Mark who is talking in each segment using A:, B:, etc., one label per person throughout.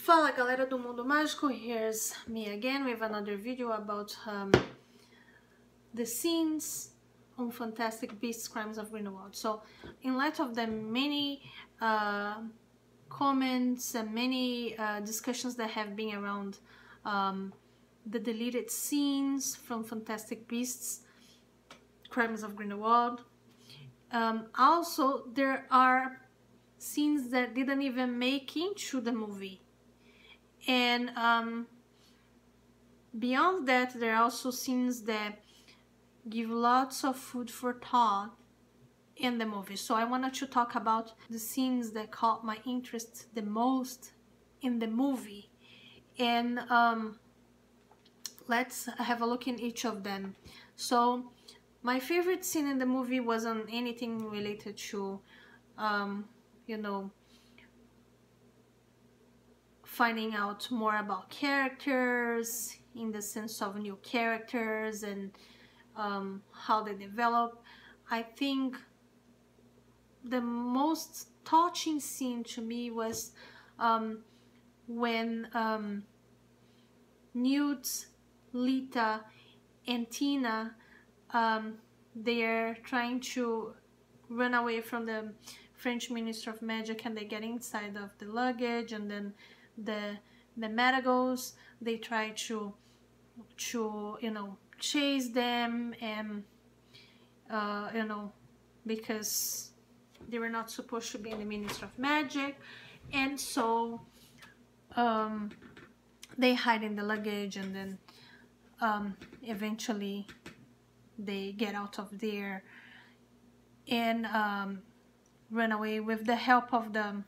A: Fala galera do Mundo Mágico, here's me again with another video about the scenes on Fantastic Beasts Crimes of Grindelwald. So in light of the many comments and many discussions that have been around the deleted scenes from Fantastic Beasts Crimes of Grindelwald, also there are scenes that didn't even make into the movie. And beyond that, there are also scenes that give lots of food for thought in the movie. So I wanted to talk about the scenes that caught my interest the most in the movie. And let's have a look in each of them. So my favorite scene in the movie wasn't anything related to, you know, finding out more about characters in the sense of new characters and how they develop. I think the most touching scene to me was when Newt, Lita, and Tina, they're trying to run away from the French Minister of Magic, and they get inside of the luggage, and then the Madrigals, they try to you know, chase them, and you know, because they were not supposed to be in the Minister of Magic, and so they hide in the luggage, and then eventually they get out of there and run away with the help of the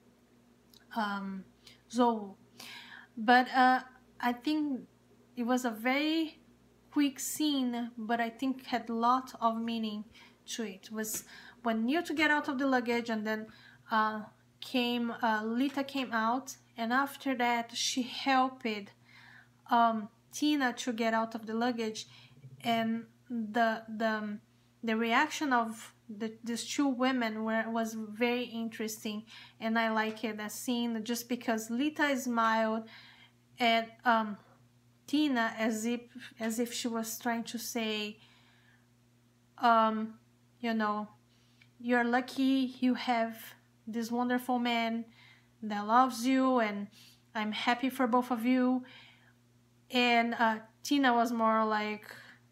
A: Zoe. But I think it was a very quick scene, but I think had a lot of meaning to it. It was when Newt get out of the luggage, and then Lita came out, and after that she helped Tina to get out of the luggage, and the reaction of these two women was very interesting, and I like it, that scene, just because Lita smiled at Tina as if she was trying to say, you know, you're lucky you have this wonderful man that loves you, and I'm happy for both of you. And Tina was more like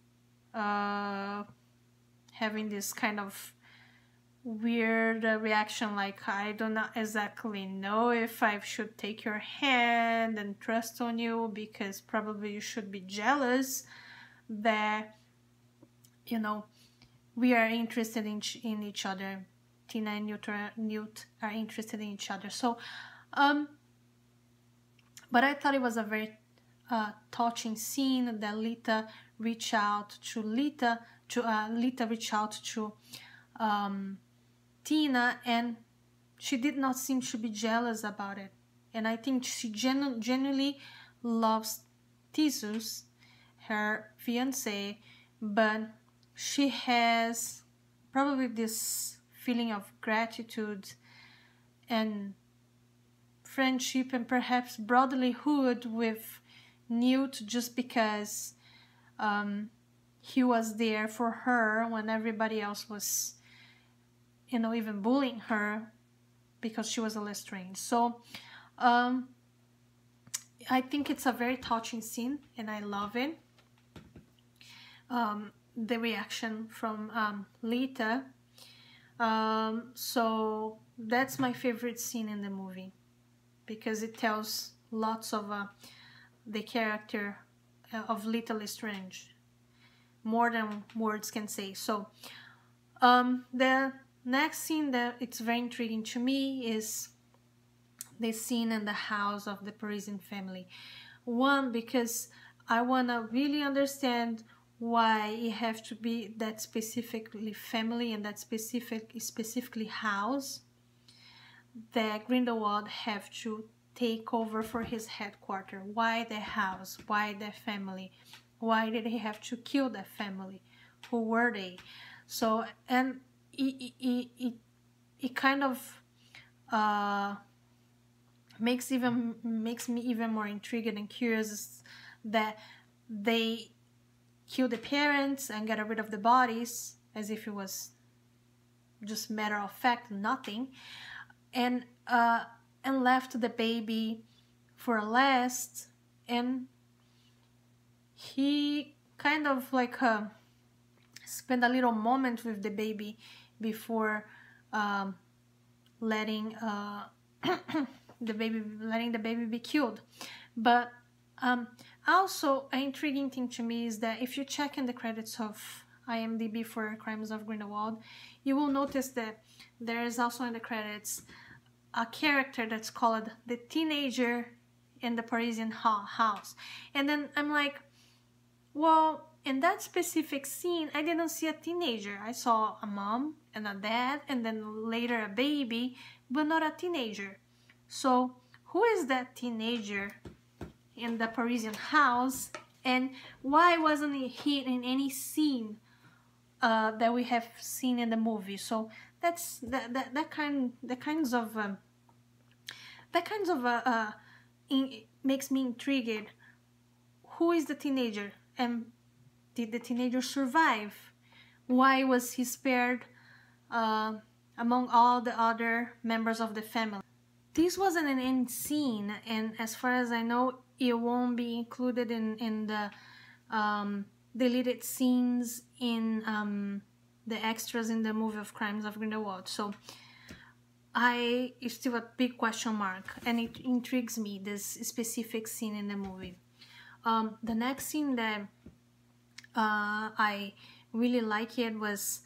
A: having this kind of weird reaction, like, I do not exactly know if I should take your hand and trust on you, because probably you should be jealous that, you know, we are interested in each other. Tina and Newt are interested in each other. So but I thought it was a very touching scene that Lita reached out to Lita reached out to Tina, and she did not seem to be jealous about it. And I think she genuinely loves Theseus, her fiancé, but she has probably this feeling of gratitude and friendship and perhaps brotherlyhood with Newt, just because he was there for her when everybody else was, you know, even bullying her because she was a Lestrange. So I think it's a very touching scene, and I love it. The reaction from Lita. So that's my favorite scene in the movie, because it tells lots of the character of Lita Lestrange, more than words can say. So the next scene that it's very intriguing to me is the scene in the house of the Parisian family. One, because I want to really understand why it have to be that specifically family and that specifically house that Grindelwald have to take over for his headquarters. Why the house? Why the family? Why did he have to kill that family? Who were they? So, and it kind of makes me even more intrigued and curious is that they kill the parents and get rid of the bodies as if it was just matter of fact, nothing, and left the baby for last, and he kind of like spent a little moment with the baby before letting the baby be killed. But also an intriguing thing to me is that if you check in the credits of IMDb for Crimes of Grindelwald, you will notice that there is also in the credits a character that's called the teenager in the Parisian house. And then I'm like, well, in that specific scene, I didn't see a teenager. I saw a mom and a dad and then later a baby, but not a teenager. So who is that teenager in the Parisian house, and why wasn't he in any scene that we have seen in the movie? So that's that kinds of makes me intrigued. Who is the teenager, and did the teenager survive? Why was he spared among all the other members of the family? This wasn't an end scene, and as far as I know, it won't be included in the deleted scenes in the extras in the movie of Crimes of Grindelwald. So it's still a big question mark, and it intrigues me, this specific scene in the movie. The next scene that I really liked was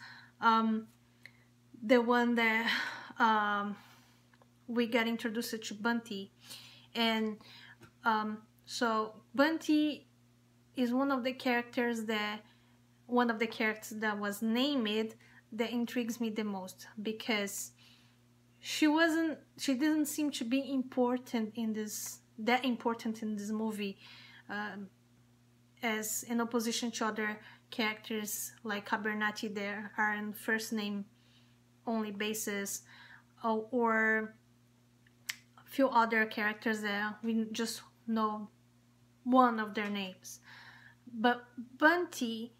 A: the one that we got introduced to Bunty. And so Bunty is one of the characters that was named that intrigues me the most, because she didn't seem to be important in this movie, as in opposition to other characters like Abernathy that are on first name only basis, or a few other characters that we just know one of their names. But Bunty,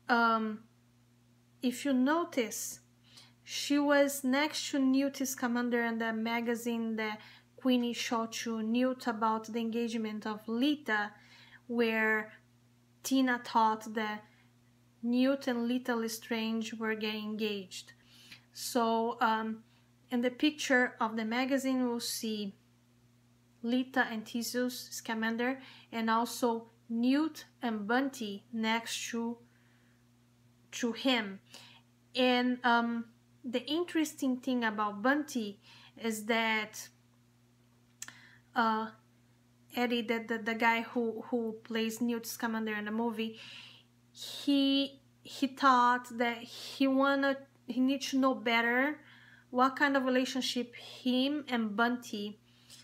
A: if you notice, she was next to Newt Scamander in the magazine that Queenie showed to Newt about the engagement of Lita, where Tina thought that Newt and Lita Lestrange were getting engaged. So in the picture of the magazine, we'll see Lita and Theseus Scamander, and also Newt and Bunty next to him. And the interesting thing about Bunty is that Eddie, the guy who plays Newt Scamander in the movie, he thought that he needed to know better what kind of relationship him and Bunty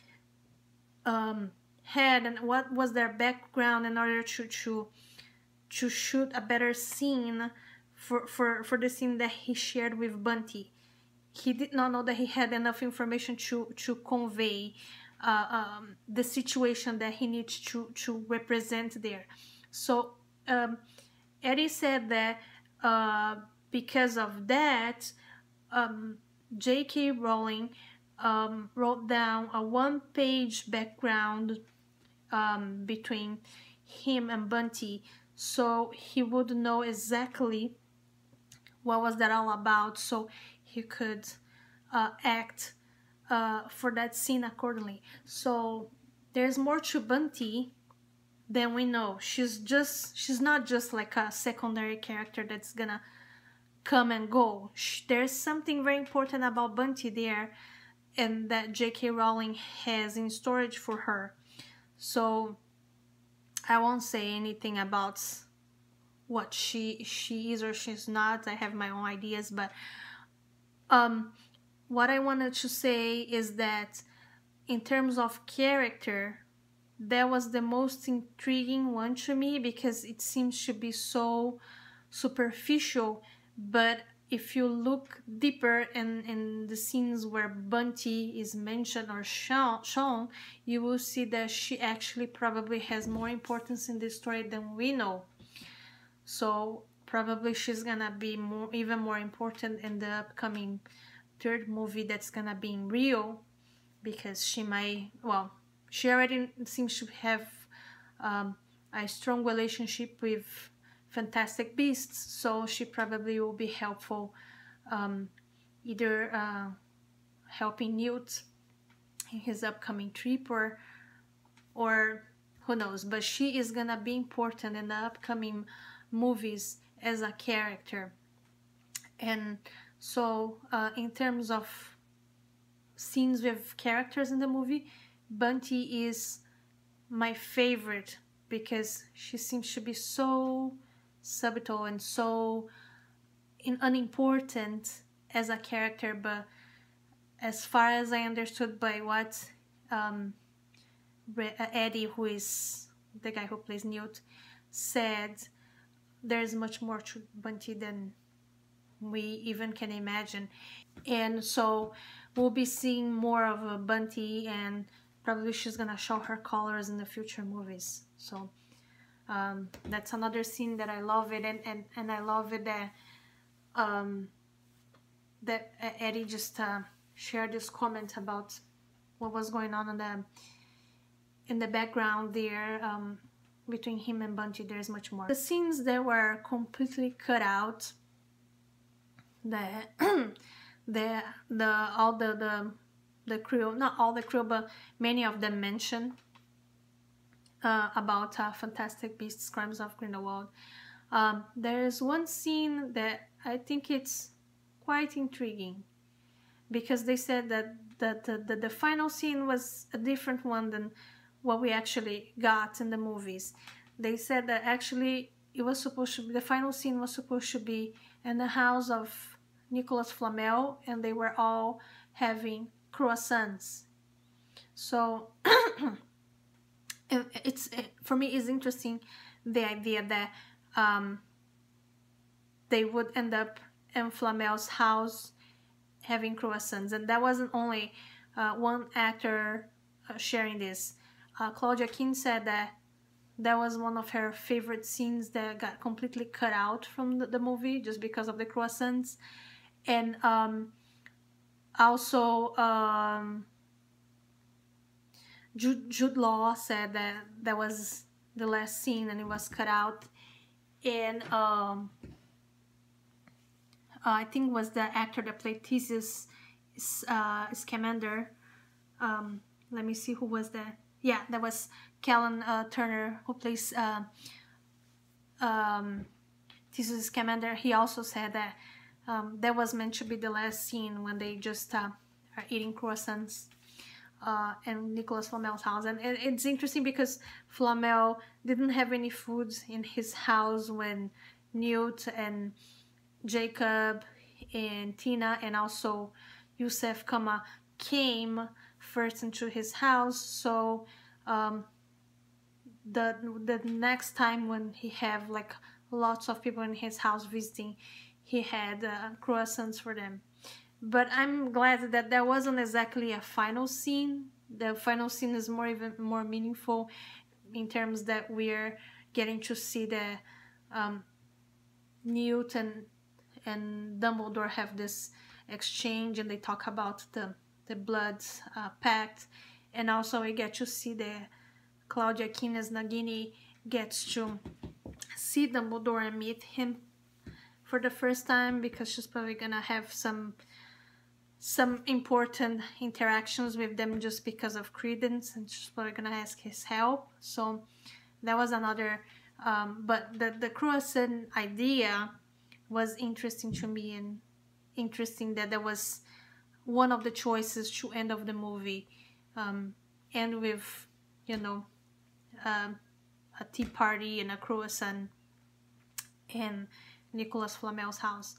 A: had, and what was their background, in order to shoot a better scene for the scene that he shared with Bunty. He did not know that he had enough information to convey the situation that he needs to represent there. So Eddie said that because of that, J.K. Rowling wrote down a one-page background between him and Bunty, so he would know exactly what was that all about, so he could act for that scene accordingly. So there's more to Bunty than we know. She's not just like a secondary character that's gonna come and go. There's something very important about Bunty there, and that J.K. Rowling has in storage for her. So I won't say anything about what she is or she's not. I have my own ideas, but what I wanted to say is that in terms of character, that was the most intriguing one to me, because it seems to be so superficial, but if you look deeper in the scenes where Bunty is mentioned or shown, you will see that she actually probably has more importance in this story than we know. So probably she's gonna be even more important in the upcoming third movie that's gonna be in Rio, because she might, well, she already seems to have a strong relationship with Fantastic Beasts, so she probably will be helpful, either helping Newt in his upcoming trip, or who knows, but she is gonna be important in the upcoming movies as a character. And so in terms of scenes with characters in the movie, Bunty is my favorite because she seems to be so subtle and so unimportant as a character, but as far as I understood by what Eddie, who is the guy who plays Newt, said, there's much more to Bunty than we even can imagine. And so we'll be seeing more of a Bunty, and probably she's gonna show her colors in the future movies. So that's another scene that I love it, and I love it that that Eddie just shared this comment about what was going on in the background there, between him and Bunty. There's much more. The scenes that were completely cut out, all the crew, not all the crew, but many of them mentioned about Fantastic Beasts: Crimes of Grindelwald. There is one scene that I think it's quite intriguing, because they said that the final scene was a different one than what we actually got in the movies. They said that actually it was supposed to be, the final scene was supposed to be in the house of Nicholas Flamel, and they were all having croissants. So for me it's interesting, the idea that they would end up in Flamel's house having croissants. And that wasn't only one actor sharing this. Claudia King said that was one of her favorite scenes that got completely cut out from the movie just because of the croissants. And also Jude Law said that was the last scene and it was cut out. And I think it was the actor that played Theseus Scamander. Let me see who was that. Yeah, that was Callan Turner, who plays Theseus Scamander. He also said that that was meant to be the last scene when they just are eating croissants in Nicholas Flamel's house. And it's interesting because Flamel didn't have any food in his house when Newt and Jacob and Tina and also Yusef Kama came first into his house. So the next time when he have like lots of people in his house visiting, he had croissants for them. But I'm glad that there wasn't exactly a final scene. The final scene is even more meaningful in terms that we're getting to see the Newt and Dumbledore have this exchange, and they talk about the blood pact, and also we get to see the Claudia King as Nagini gets to see Dumbledore and meet him for the first time, because she's probably gonna have some important interactions with them just because of Credence, and she's probably gonna ask his help. So that was another but the croissant idea was interesting to me, and interesting that was one of the choices to end of the movie, end with, you know, a tea party and a croissant in Nicholas Flamel's house.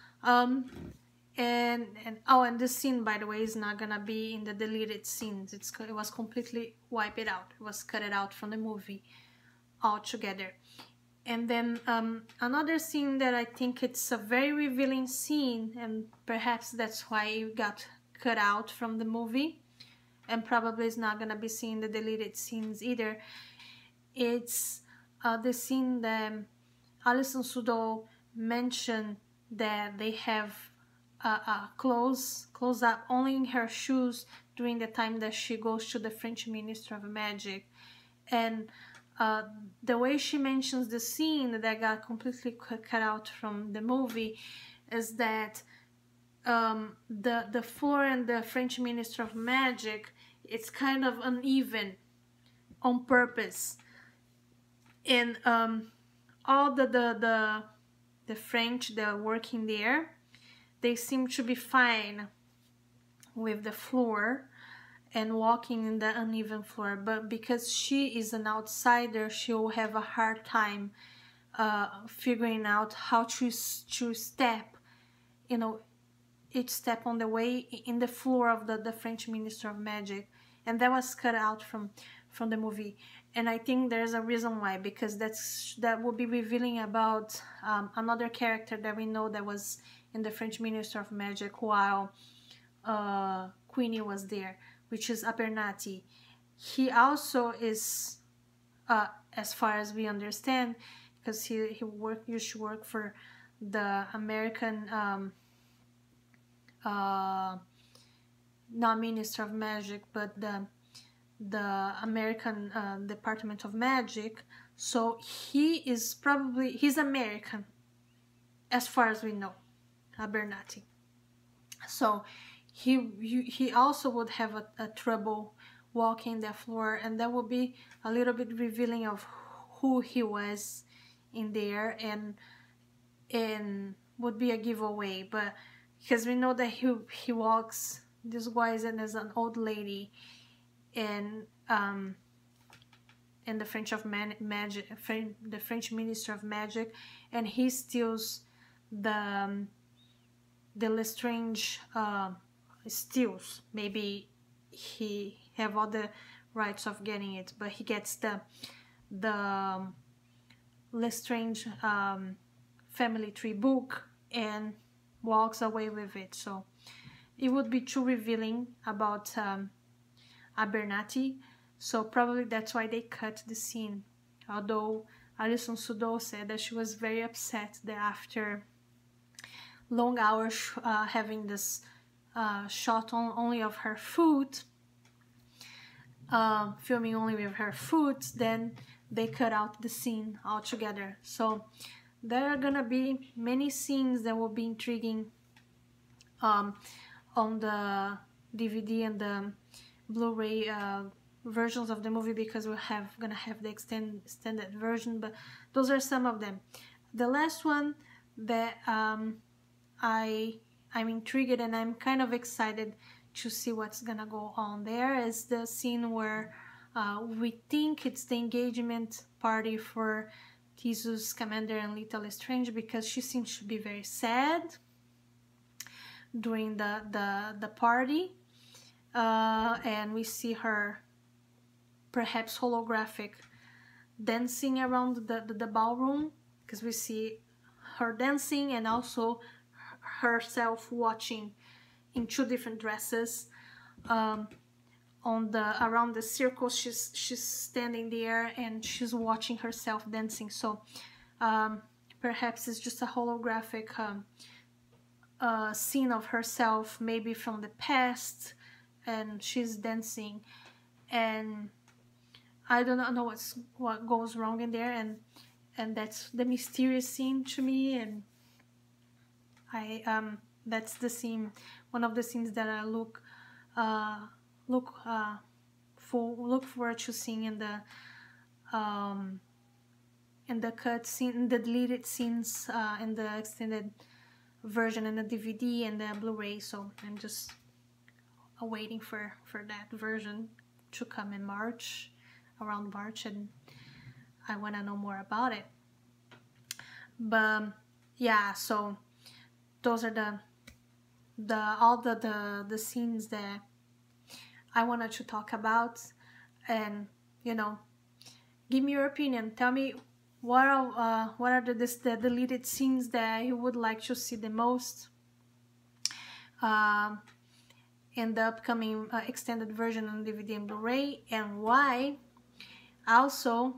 A: And this scene, by the way, is not gonna be in the deleted scenes. It was completely wiped out. It was cut out from the movie altogether. And then another scene that I think it's a very revealing scene, and perhaps that's why it got cut out from the movie, and probably is not gonna be seen in the deleted scenes either. It's the scene that Alison Sudol mentioned that they have close up only in her shoes during the time that she goes to the French Minister of Magic. And the way she mentions the scene that got completely cut out from the movie is that the floor in the French Minister of Magic, it's kind of uneven on purpose. And all the French that are working there, they seem to be fine with the floor and walking in the uneven floor, but because she is an outsider, she will have a hard time figuring out how to step, you know, each step on the way in the floor of the French Minister of Magic. And that was cut out from the movie. And I think there's a reason why, because that will be revealing about another character that we know that was in the French Minister of Magic while Queenie was there, which is Abernathy. He also is, as far as we understand, because he used to work for the American, not Minister of Magic, but the American Department of Magic. So he's American, as far as we know, Abernathy. So he also would have a trouble walking the floor, and that would be a little bit revealing of who he was in there, and would be a giveaway. But because we know that he walks disguised as an old lady, and the French Minister of Magic, and he steals the Lestrange steals. Maybe he have all the rights of getting it, but he gets the Lestrange family tree book and walks away with it. So it would be too revealing about Abernathy. So probably that's why they cut the scene. Although Alison Sudol said that she was very upset that after long hours having this shot only of her foot, filming only with her foot, then they cut out the scene altogether. So there are gonna be many scenes that will be intriguing on the DVD and the Blu-ray versions of the movie, because we're gonna have the extended version, but those are some of them. The last one that I'm intrigued and I'm kind of excited to see what's gonna go on there is the scene where we think it's the engagement party for Theseus, Scamander, and Little Lestrange, because she seems to be very sad during the party, and we see her perhaps holographic dancing around the ballroom, because we see her dancing and also herself watching in two different dresses. Around the circle, she's standing there and she's watching herself dancing. So perhaps it's just a holographic scene of herself, maybe from the past, and she's dancing, and I do not know what goes wrong in there, and that's the mysterious scene to me. And that's the scene, one of the scenes that I look forward to seeing in the cut scene, in the deleted scenes, in the extended version, and the DVD and the Blu-ray. So I'm just waiting for that version to come in March, around March, and I want to know more about it. But yeah, so those are all the scenes that I wanted to talk about. And you know, give me your opinion. Tell me what are the deleted scenes that you would like to see the most in the upcoming extended version on DVD and Blu-ray, and why. Also,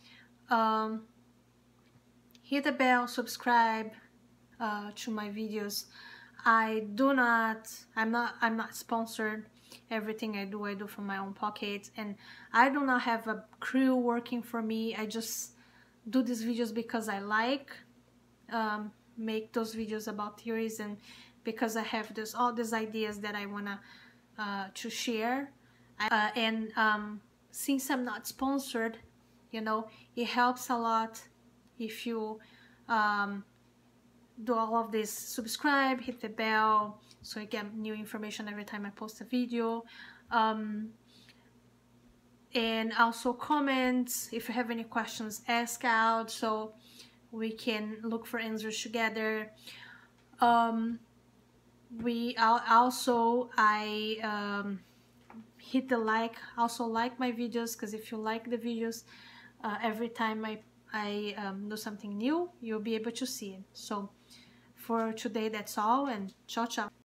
A: hit the bell, subscribe to my videos. I'm not sponsored. Everything I do from my own pocket, and I do not have a crew working for me. I just do these videos because I like make those videos about theories, and because I have all these ideas that I wanna to share. Since I'm not sponsored, you know, it helps a lot if you do all of this. Subscribe, hit the bell, so you get new information every time I post a video. And also comments. If you have any questions, ask out so we can look for answers together. Hit the like, also like my videos, because if you like the videos, every time I do something new, you'll be able to see it. So for today, that's all, and ciao ciao.